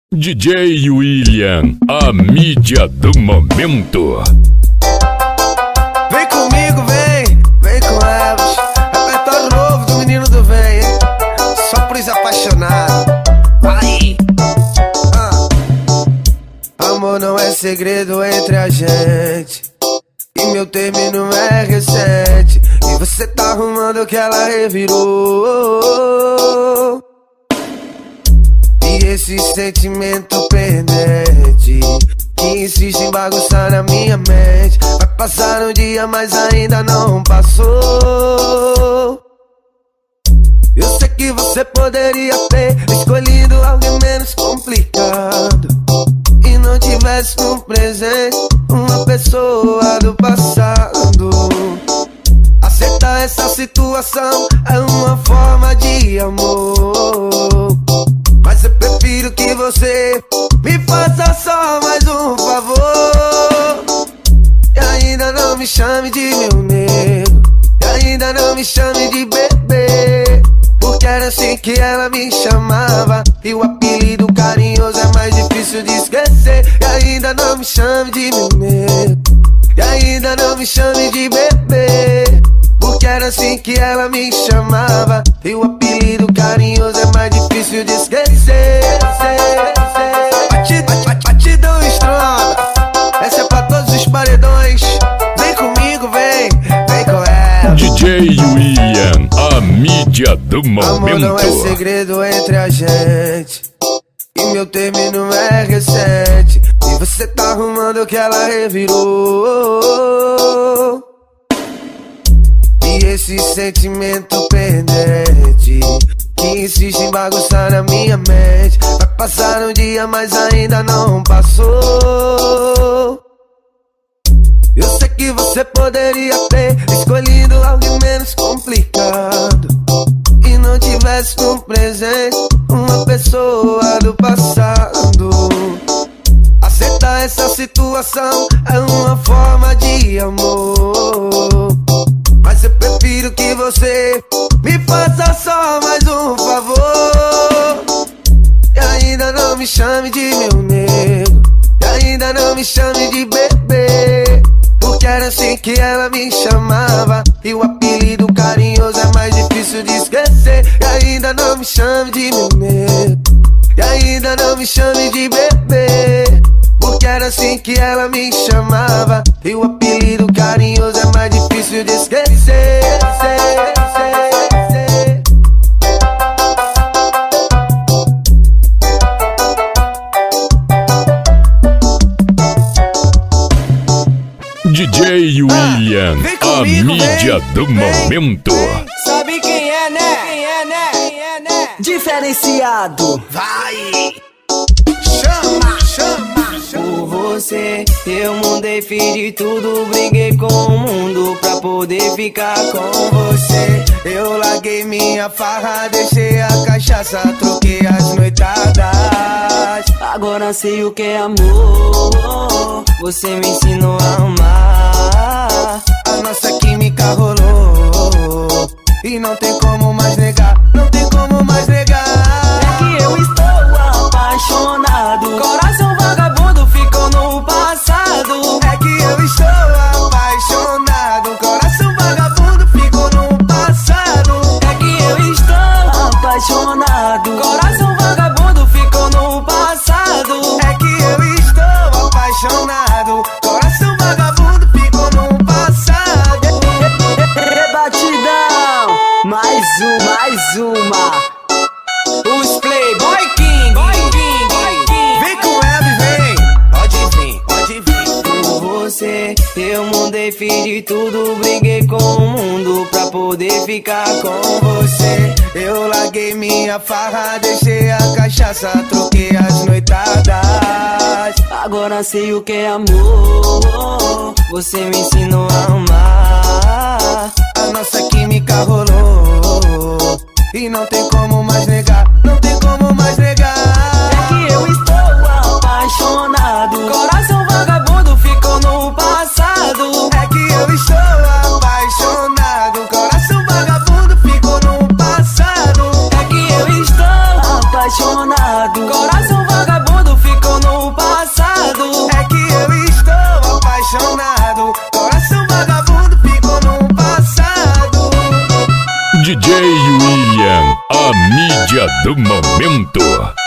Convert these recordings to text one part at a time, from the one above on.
DJ William, a mídia do momento. Vem comigo, vem com Elvis. Repertório novo do menino do vem, hein? Só pros apaixonados. Aí. Amor não é segredo entre a gente, e meu término é recente, e você tá arrumando que ela revirou. E esse sentimento pendente que insiste em bagunçar na minha mente, vai passar um dia, mas ainda não passou. Eu sei que você poderia ter escolhido alguém menos complicado e não tivesse no presente uma pessoa do passado. Aceitar essa situação é uma forma de amor, mas eu prefiro que você me faça só mais um favor. E ainda não me chame de meu nego, e ainda não me chame de bebê, porque era assim que ela me chamava, e o apelido carinhoso é mais difícil de esquecer. E ainda não me chame de meu nego, e ainda não me chame de bebê, porque era assim que ela me chamava, e o apelido carinhoso é mais difícil de esquecer. Batidão estronda, essa é pra todos os paredões. Vem comigo, vem com ela. DJ William, a mídia do momento. Amor não é segredo entre a gente, e meu término é recente, e você tá arrumando que ela revirou. E esse sentimento pendente que insiste em bagunçar na minha mente, vai passar um dia, mas ainda não passou. Eu sei que você poderia ter escolhido alguém menos complicado e não tivesse no presente uma pessoa do passado. Aceitar essa situação é uma forma de amor, mas eu prefiro que você me faça só mais um favor. E ainda não me chame de meu nego, e ainda não me chame de bebê, porque era assim que ela me chamava, e o apelido carinhoso é mais difícil de esquecer. E ainda não me chame de meu nego, e ainda não me chame de bebê, porque era assim que ela me chamava, e o apelido carinhoso é mais difícil de esquecer. DJ William, a mídia do momento. Sabe quem é, né? Diferenciado. Vai! Chama! Por você eu mudei, fiz de tudo, briguei com o mundo pra poder ficar com você. Eu larguei minha farra, deixei a cachaça, troquei as noitadas. Agora sei o que é amor, você me ensinou a amar. A nossa química rolou e não tem como mais negar, não tem como mais negar. É que eu estou apaixonado, coração vagabundo ficou no passado. É que eu estou apaixonado, coração vagabundo ficou no passado. É que eu estou apaixonado, coração vagabundo ficou no passado. É que eu estou apaixonado, coração vagabundo ficou no passado. Batidão, mais uma. Os Playboy King. Vem com Elvis, vem, pode vir. Por você eu mudei, fiz de tudo, briguei com o mundo pra poder ficar com você. Eu larguei minha farra, deixei a cachaça, troquei as noitadas. Agora sei o que é amor, você me ensinou a amar. A nossa química rolou e não tem como mais negar, não tem como mais negar. É que eu estou apaixonado, coração vagabundo ficou no passado. É que eu estou apaixonado, coração vagabundo ficou no passado. É que eu estou apaixonado, coração vagabundo do momento.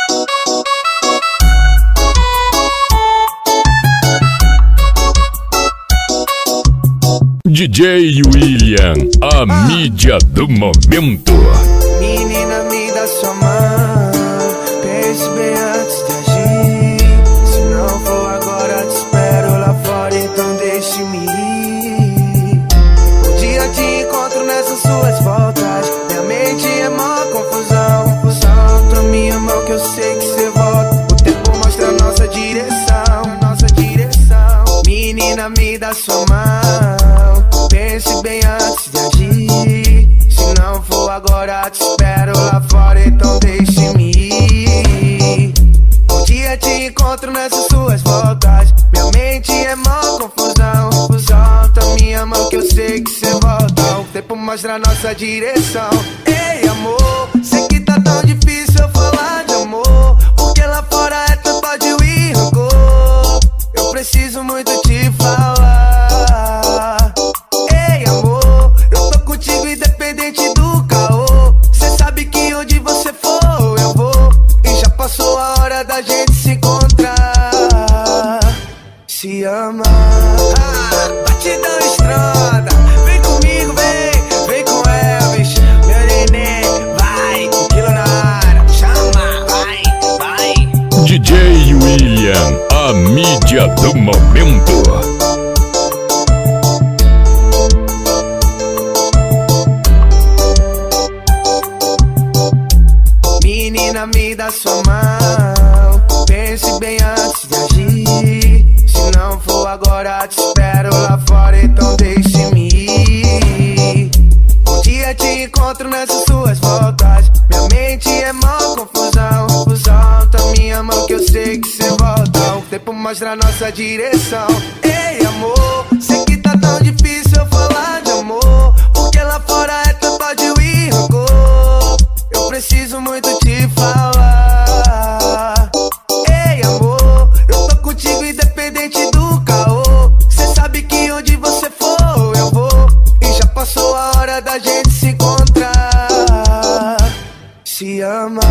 DJ William, a mídia do momento. Menina, me dá sua mão, pense bem antes de agir. Se não for agora, te espero lá fora, então deixe-me ir. Um dia te encontro nessas suas voltas, minha mente é mó confusão. Solta minha mão que eu sei que cê volta. O tempo mostra a nossa direção, nossa direção. Menina, me dá sua mão, pense bem antes de agir. Se não for agora, te espero lá fora, então deixe-me ir. Um dia te encontro nessas suas voltas, minha mente é mó confusão. Solta minha mão que eu sei que cê volta. O tempo mostra a nossa direção. Ei, amor, sei que tá tão difícil eu falar de amor, porque lá fora é tanto ódio e rancor. Eu preciso muito te falar. Ei, amor, eu tô contigo independente do caô. Cê sabe que onde você for eu vou, e já passou a hora da gente se encontrar. Se ama, batidão estrada. Vem comigo, vem com Elvis, meu neném. Vai, quilo na área, chama, vai. DJ William, a mídia do momento. Menina, me dá sua mão, pense bem antes de agir. Se não for agora, te espero lá fora, então deixe-me ir. Um dia te encontro nessas suas voltas, minha mente é mó confusão. Solta minha mão que eu sei que cê volta. O tempo mostra a nossa direção. Ei, amor, sei que tá tão difícil eu falar de amor, porque lá fora é tanto ódio e rancor. Eu preciso muito te falar. Ei, amor, eu tô contigo independente do caô. Cê sabe que onde você for eu vou, e já passou a hora da gente se encontrar. Se ama.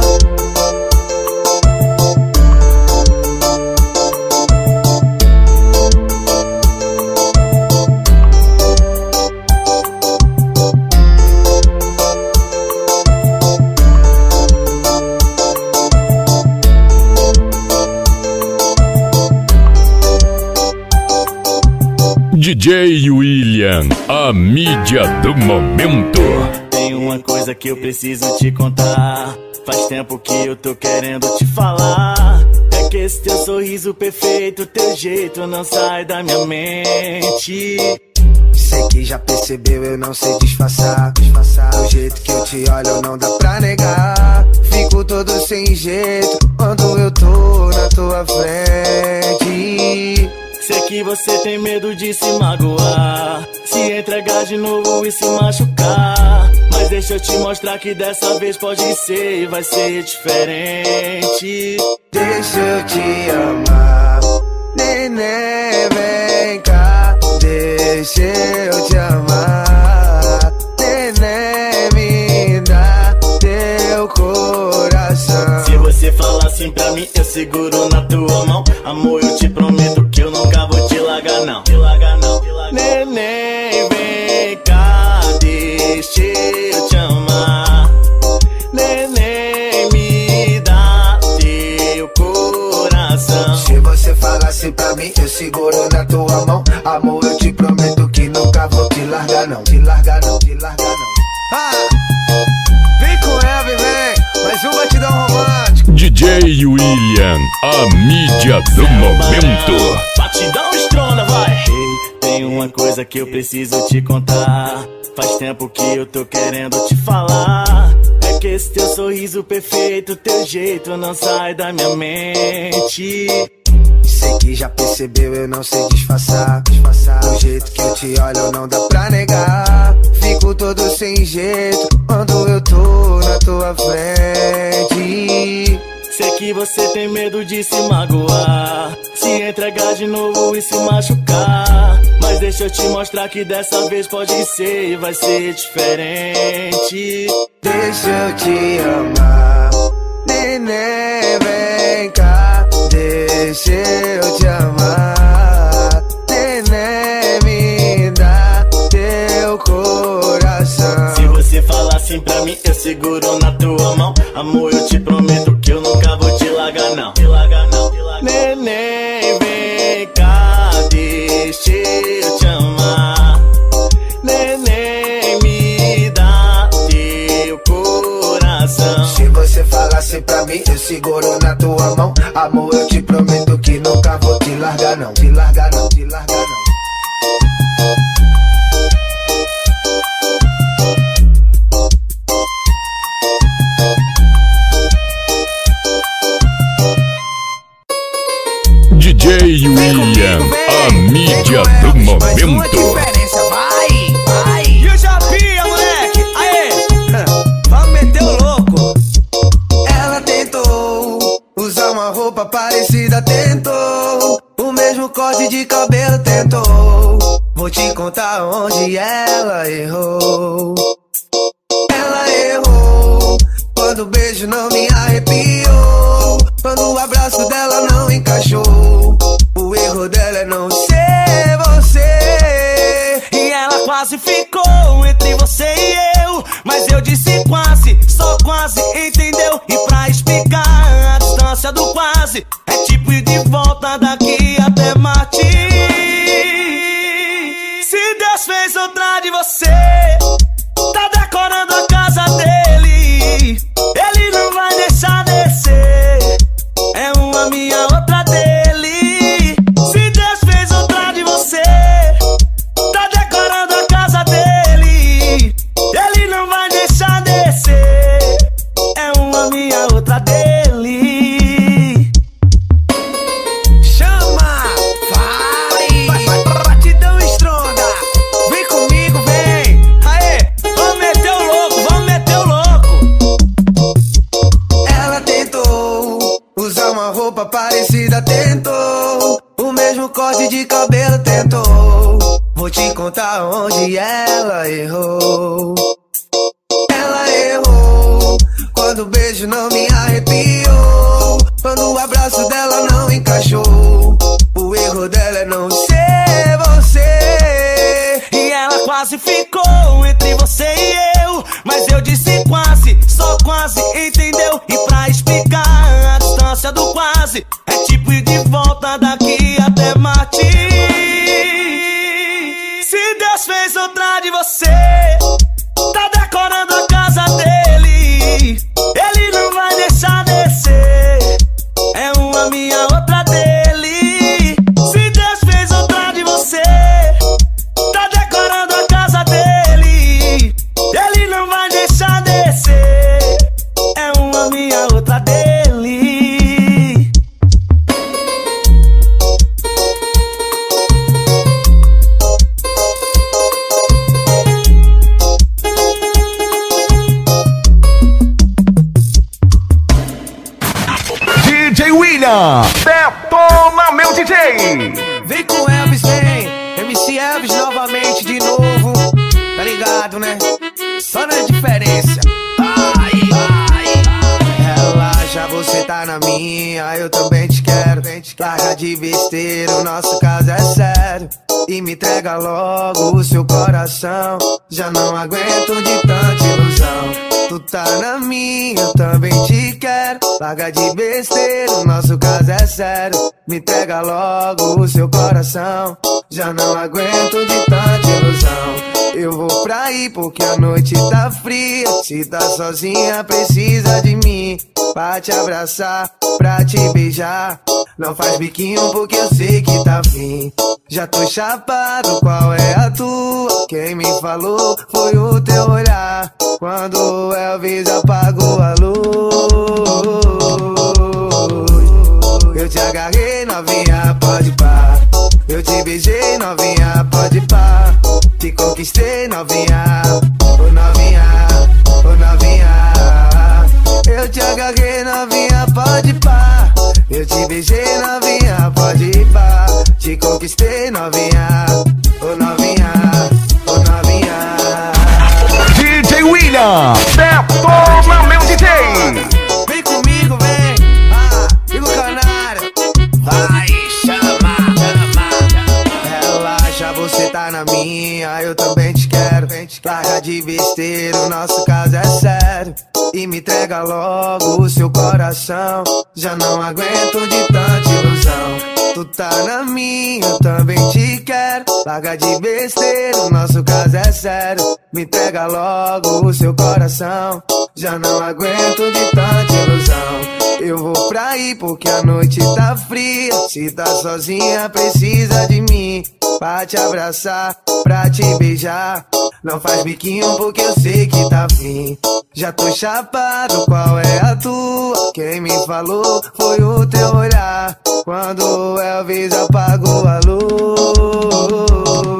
DJ William, a mídia do momento. Tem uma coisa que eu preciso te contar, faz tempo que eu tô querendo te falar. É que esse teu sorriso perfeito, teu jeito não sai da minha mente. Sei que já percebeu, eu não sei disfarçar. O jeito que eu te olho não dá pra negar. Fico todo sem jeito quando eu tô na tua frente. Sei que você tem medo de se magoar, se entregar de novo e se machucar. Mas deixa eu te mostrar que dessa vez pode ser e vai ser diferente. Deixa eu te amar, neném, vem cá. Deixa eu te amar, neném, me dá teu coração. Se você falar assim pra mim, eu seguro na tua mão. Amor, eu te prometo que eu nunca vou te largar não. Neném, vem cá, deixa eu te amar. Neném, me dá teu coração. Se você falar assim pra mim, eu seguro na tua mão. Amor, eu te prometo que nunca vou te largar não. Te largar não. Vem com Elvis, vem, mais um batidão romântico. DJ William, a mídia do momento. Batidão estrona, vai. Ei, tem uma coisa que eu preciso te contar, faz tempo que eu tô querendo te falar. É que esse teu sorriso perfeito, teu jeito não sai da minha mente. Sei que já percebeu, eu não sei disfarçar. O jeito que eu te olho não dá pra negar. Fico todo sem jeito quando eu tô na tua frente. Sei que você tem medo de se magoar, se entregar de novo e se machucar. Mas deixa eu te mostrar que dessa vez pode ser e vai ser diferente. deixa eu te amar. Neném, vem cá, deixa eu te amar. Neném, me dá teu coração. Se você falar assim pra mim, eu seguro na tua mão. Amor, eu te prometo que eu nunca vou te largar não. Neném, vem cá, deixa eu te amar. Neném, me dá teu coração. Se você falar assim pra mim, eu seguro na tua mão. Amor, eu te prometo que nunca vou te largar não. Te largar não, te largar não. DJ William, a mídia do momento. Vai. E o Japinha, moleque? Aê! Vamos meter o louco. Ela tentou usar uma roupa parecida, tentou o mesmo corte de cabelo, tentou. Vou te contar onde ela errou. Ela errou quando o beijo não me arrepiou, quando o abraço dela não encaixou. O erro dela é não ser você. E ela quase ficou entre você e eu, mas eu disse quase, só quase, entendeu? E pra explicar a distância do quase, é tipo ir de volta daqui até Marte. Se Deus fez outra de você, tá decorando a casa dele, ele não vai deixar descer. É uma minha, outra dele. Se Deus fez outra de você, tá decorando a casa dele, ele não vai deixar descer. É uma minha, outra dele. Chama, vai, batidão estronda. Vem comigo, vem. Aê, vamos meter o louco, vamos meter o louco. Ela tentou usar uma roupa parecida, tentou o mesmo corte de cabelo, tentou. Vou te contar onde ela errou. Ela errou quando o beijo não me arrepiou, quando o abraço dela não encaixou. O erro dela é não ser você. E ela quase ficou entre você e eu, mas eu disse quase, só quase, entendeu? E pra explicar a distância do quase, é tipo ir de volta daqui até Marte. Se Deus fez outra de você, tá decorando a casa dele, ele não vai deixar descer. É uma minha, outra dele. Se Deus fez outra de você, tá decorando a casa dele, ele não vai deixar descer. É uma minha, outra dele. DJ William, detona meu DJ. Vem com Elvis, vem. MC Elvis novamente de novo. Tá ligado, né? Só na diferença. Relaxa, você tá na minha, eu também te quero. Larga de besteira, o nosso caso é sério. E me entrega logo o seu coração. Já não aguento de tanta ilusão. Tu tá na minha, eu também te quero. Larga de besteira, o nosso caso é sério. Me entrega logo o seu coração. Já não aguento de tanta ilusão. Eu vou pra aí porque a noite tá fria. Se tá sozinha precisa de mim, pra te abraçar, pra te beijar. Não faz biquinho porque eu sei que tá fim. Já tô chapado, qual é a tua? Quem me falou foi o teu olhar, quando o Elvis apagou a luz. Eu te agarrei, novinha, pode pá. Eu te beijei, novinha, pode pá. Te conquistei, novinha, ô novinha, ô novinha. Eu te agarrei, novinha, pode pá. Eu te beijei, novinha, pode pá. Te conquistei, novinha, ô novinha, ô novinha. DJ William, detona de besteira, o nosso caso é sério. E me entrega logo o seu coração. Já não aguento de tanta ilusão. Tu tá na minha, eu também te quero. Larga de besteira, o nosso caso é sério. Me entrega logo o seu coração. Já não aguento de tanta ilusão. Eu vou pra aí porque a noite tá fria. Se tá sozinha precisa de mim, pra te abraçar, pra te beijar. Não faz biquinho porque eu sei que tá afim. Já tô chapado, qual é a tua? Quem me falou foi o teu olhar, quando o Elvis apagou a luz.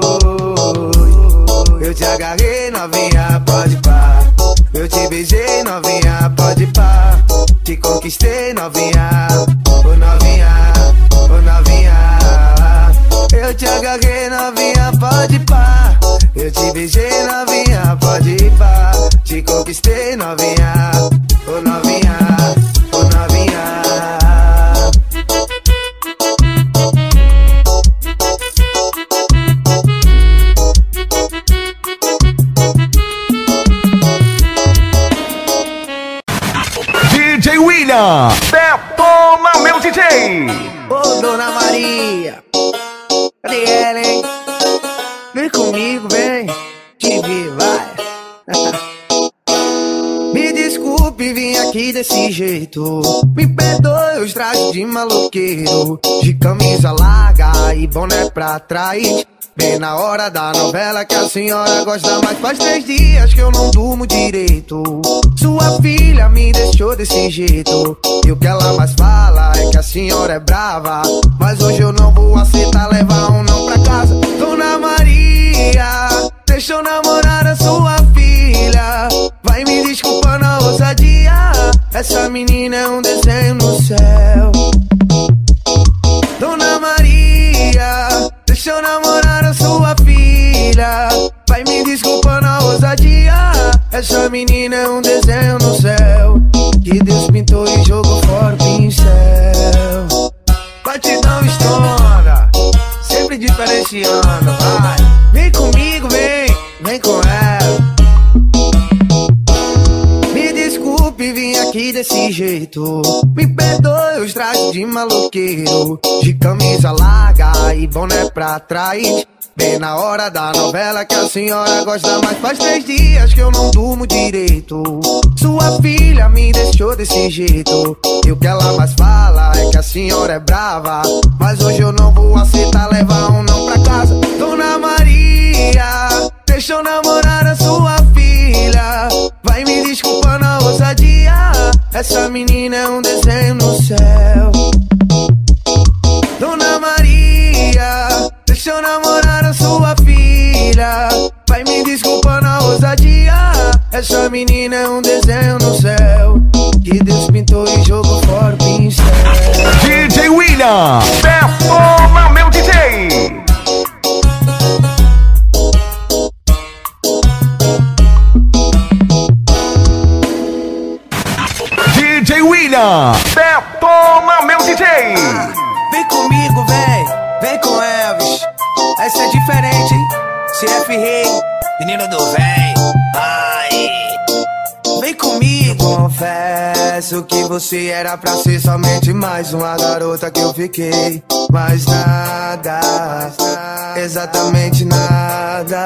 Eu te agarrei, novinha, pode pá. Eu te beijei, novinha, pode pá. Te conquistei, novinha, ô novinha, ô novinha. Eu te agarrei, novinha, pode pá. Eu te beijei, novinha, pode pá. Te conquistei, novinha, ô novinha, ô novinha. DJ William, detona meu DJ. Ô Dona Maria, cadê ela, hein? Vem comigo, vem, te vi, vai. Me desculpe, vim aqui desse jeito. Me perdoe os trajes de maloqueiro, de camisa larga e boné pra trás. Bem na hora da novela que a senhora gosta, mas faz 3 dias que eu não durmo direito. Sua filha me deixou desse jeito, e o que ela mais fala é que a senhora é brava. Mas hoje eu não vou aceitar levar um não pra casa. Dona Maria, deixa eu namorar a sua filha. Vai me desculpando a ousadia, essa menina é um desenho no céu. Dona Maria, deixa eu namorar a sua filha. Vai me desculpando a ousadia, essa menina é um desenho no céu, que Deus pintou e jogou fora o pincel. Batidão estronda, sempre diferenciando, vai. Vem comigo, vem com ela. Me desculpe, vim aqui desse jeito. Me perdoe os trajes de maloqueiro, de camisa larga e boné pra trás. Bem na hora da novela que a senhora gosta, mas faz 3 dias que eu não durmo direito. Sua filha me deixou desse jeito, e o que ela mais fala é que a senhora é brava. Mas hoje eu não vou aceitar levar um não pra casa. Dona Maria, deixa eu namorar a sua filha. Vai me desculpando a ousadia, essa menina é um desenho no céu. Dona Maria, deixa eu namorar a sua filha. Vai me desculpando a ousadia, essa menina é um desenho no céu, que Deus pintou e jogou fora o pincel. DJ William, detona meu DJ. DJ William, detona meu DJ. Vem comigo, vem com Elvis. Essa é diferente, hein? CF Rei, menino do véi. Ai, vem comigo. Confesso que você era pra ser somente mais uma garota que eu fiquei. Mas nada, exatamente nada.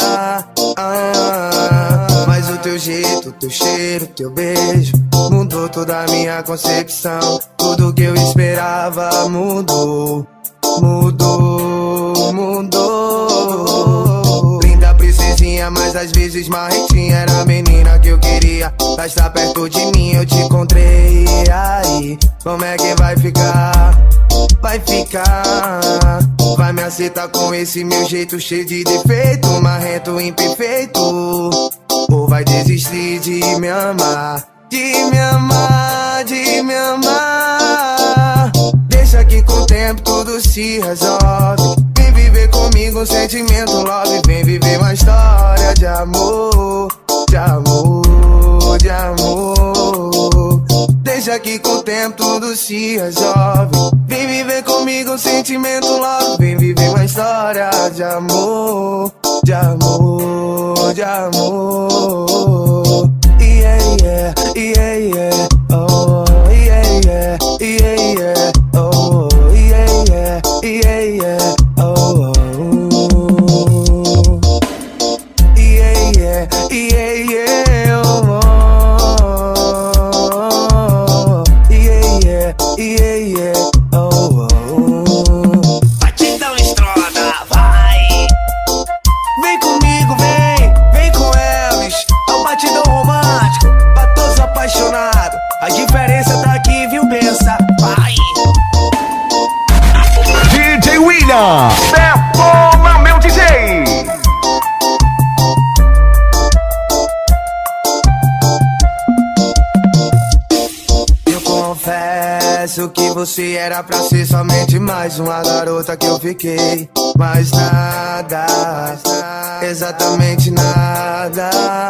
Mas o teu jeito, o teu cheiro, o teu beijo mudou toda a minha concepção. Tudo que eu esperava mudou, mudou, mudou. Linda princesinha, mas às vezes marrentinha. Era a menina que eu queria, pra estar perto de mim eu te encontrei. Aí, como é que vai ficar? Vai ficar, vai me aceitar com esse meu jeito cheio de defeito, marrento, imperfeito, ou vai desistir de me amar, de me amar, de me amar? Deixa que com o tempo tudo se resolve. Vem viver comigo um sentimento love. Vem viver uma história de amor, de amor, de amor. Deixa que com o tempo tudo se resolve. Vem viver comigo um sentimento love. Vem viver uma história de amor, de amor, de amor. Yeah, yeah, yeah, yeah, oh, yeah, yeah, yeah, yeah, oh, yeah, yeah, yeah, yeah, oh, yeah, yeah, yeah, yeah, oh, yeah, yeah, yeah, yeah, oh. Batidão estrona, vai. Vem comigo, vem com Elvis. É o batidão romântico pra todos apaixonados. A diferença tá aqui, viu, bença? Vai. DJ William, detona meu DJ. Eu confesso que você era pra ser somente mais uma garota que eu fiquei. Mas nada, exatamente nada.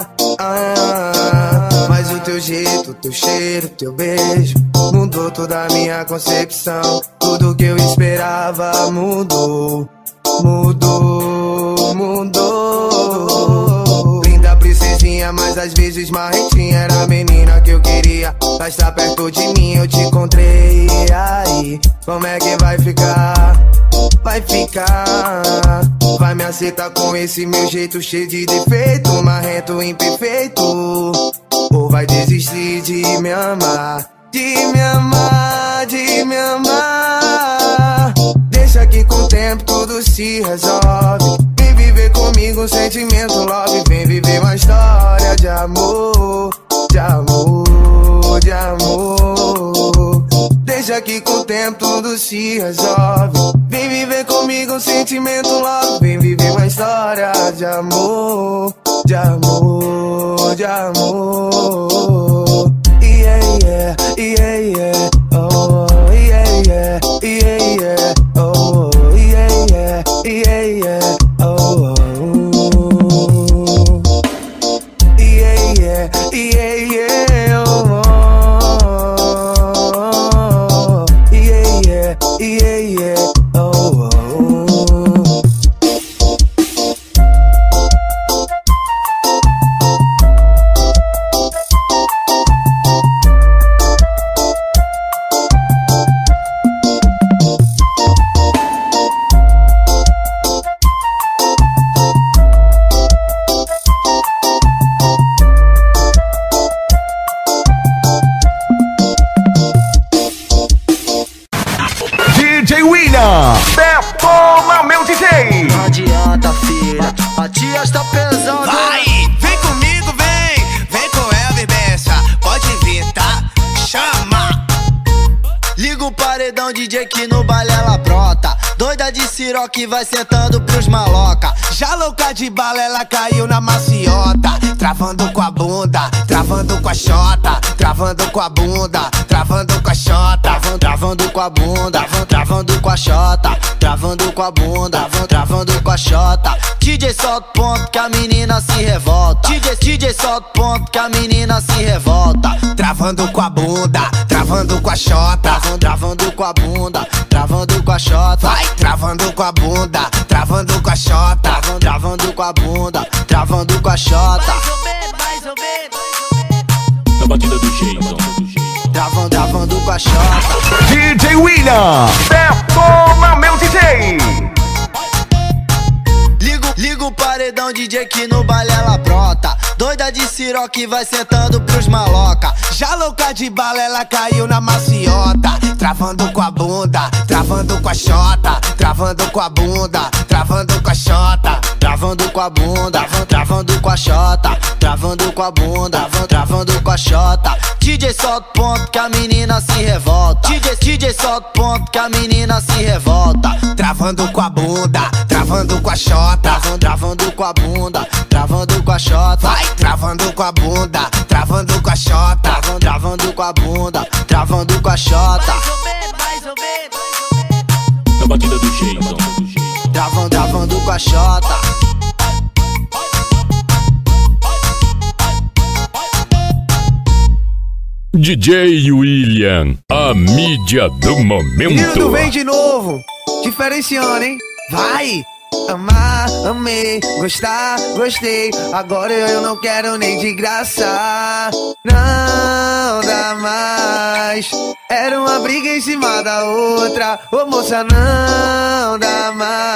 Mas o teu jeito, teu cheiro, teu beijo mudou toda a minha concepção. Tudo que eu esperava mudou, mudou, mudou. Linda princesinha, mas às vezes marrentinha. Era a menina que eu queria, mas tá perto de mim eu te encontrei. E aí, como é que vai ficar? Vai ficar, vai me aceitar com esse meu jeito cheio de defeito, marrento, imperfeito, ou vai desistir de me amar, de me amar, de me amar? Deixa que com o tempo tudo se resolve. Vem viver comigo um sentimento love. Vem viver uma história de amor, de amor, de amor. Deixa que com o tempo tudo se resolve. Vem viver comigo um sentimento love. Vem viver uma história de amor, de amor, de amor. Yeah, yeah, yeah, yeah, oh, yeah, yeah, yeah, yeah, oh, yeah, yeah, yeah, yeah, oh, yeah, yeah, yeah, yeah, oh, yeah, yeah, yeah, yeah, oh. DJ William, detona meu DJ. Não adianta, filha, a tia está pesando. Vai, vem comigo, vem com Elvis, bença. Pode vir, tá? Chama. Liga o paredão DJ que no baile ela brota. Doida de siroque vai sentando pros maloca. Já louca de bala, ela caiu na maciota. Travando com a bunda, travando com a xota. Travando com a bunda, travando com a xota. Travando com a bunda, travando com a xota. Travando com a bunda, travando com a xota. DJ solta o ponto que a menina se revolta. DJ solta o ponto que a menina se revolta. Travando com a bunda, travando com a xota. Travando com a bunda, travando com a xota. Vai, travando com a bunda, travando com a xota. Travando com a bunda, travando com a xota. Mais ou menos. Na batida do Jason. Travando com a xota. DJ William, detona meu DJ. Liga o paredão DJ que no baile ela brota. Doida de siroque vai sentando pros maloca. Já louca de bala, ela caiu na maciota. Travando com a bunda, travando com a xota. Travando com a bunda, travando com a xota. Travando com a bunda, travando com a xota. Travando com a bunda, travando com a xota. DJ solta o ponto que a menina se revolta. DJ solta o ponto que a menina se revolta. Travando com a bunda, travando com a xota. Travando com a bunda, travando com a xota. Vai, travando com a bunda, travando com a xota. Travando com a bunda, travando com a xota. Mais ou menos. Na batida do Jason. Travando com a xota. DJ William, a mídia do momento. Nildo vem de novo, diferenciando, hein? Vai! Amar, amei, gostar, gostei. Agora eu não quero nem de graça. Não dá mais. Era uma briga em cima da outra. Ô moça, não dá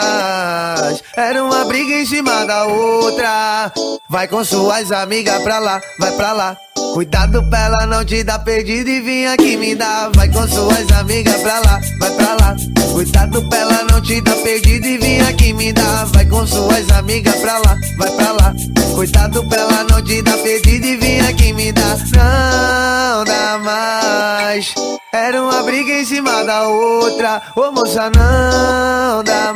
mais. Era uma briga em cima da outra. Vai com suas amigas pra lá, vai pra lá. Cuidado pra ela não te dar perdido e vir aqui me dar. Vai com suas amigas pra lá, vai pra lá. Cuidado pra ela não te dar perdido e vir aqui me dar. Vai com suas amigas pra lá, vai pra lá. Cuidado pra ela não te dar perdido e vir aqui me dar. Não dá mais. Era uma briga em cima da outra. Ô moça, não dá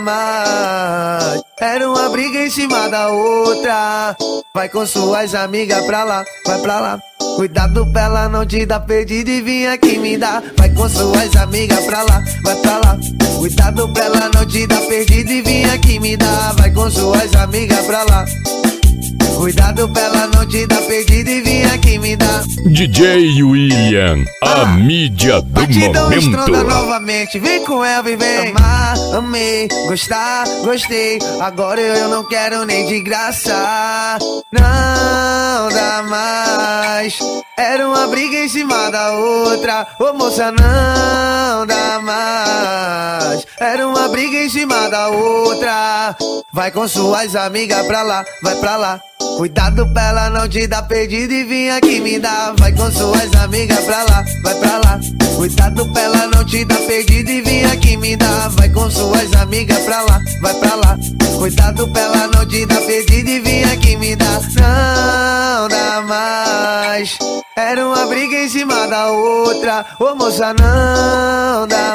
mais. Era uma briga em cima da outra. Vai com suas amigas pra lá, vai pra lá. Cuidado pra ela não te dar perdido e vir aqui me dar. Vai com suas amigas pra lá, vai pra lá. Cuidado pra ela não te dar perdido e vir aqui me dar. Vai com suas amigas pra lá. Cuidado pra ela não te dar perdido e vir aqui me dar. DJ William, a mídia do Batidão estronda momento. novamente, vem com ela e vem. Amar, amei, gostar, gostei. Agora eu não quero nem de graça. Não dá mais. Era uma briga em cima da outra. Ô moça, não dá mais. Era uma briga em cima da outra. Vai com suas amigas pra lá, vai pra lá. Cuidado pra ela não te dar perdido e vir aqui me dar. Vai com suas amigas pra lá, vai pra lá. Cuidado pra ela não te dar perdido e vir aqui me dar. Vai com suas amigas pra lá, vai pra lá. Cuidado pra ela não te dar perdido e vir aqui me dar. Não dá mais. Era uma briga em cima da outra. Ô moça, não dá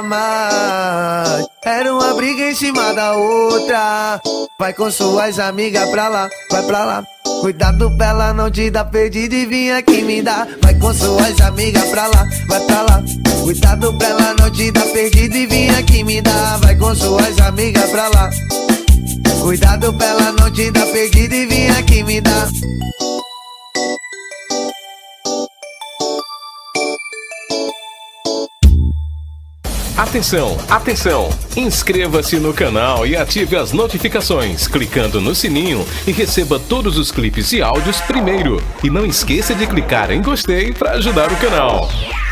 mais. Era uma briga em cima da outra. Vai com suas amigas pra lá, vai pra lá. Cuidado pra ela não te dar perdido e vir aqui me dar. Vai com suas amigas pra lá, vai pra lá. Cuidado pra ela não te dar perdido e vir aqui me dar. Vai com suas amigas pra lá. Cuidado pra ela não te dar perdido e vir aqui me dar. Atenção, atenção! Inscreva-se no canal e ative as notificações, clicando no sininho e receba todos os clipes e áudios primeiro. E não esqueça de clicar em gostei para ajudar o canal.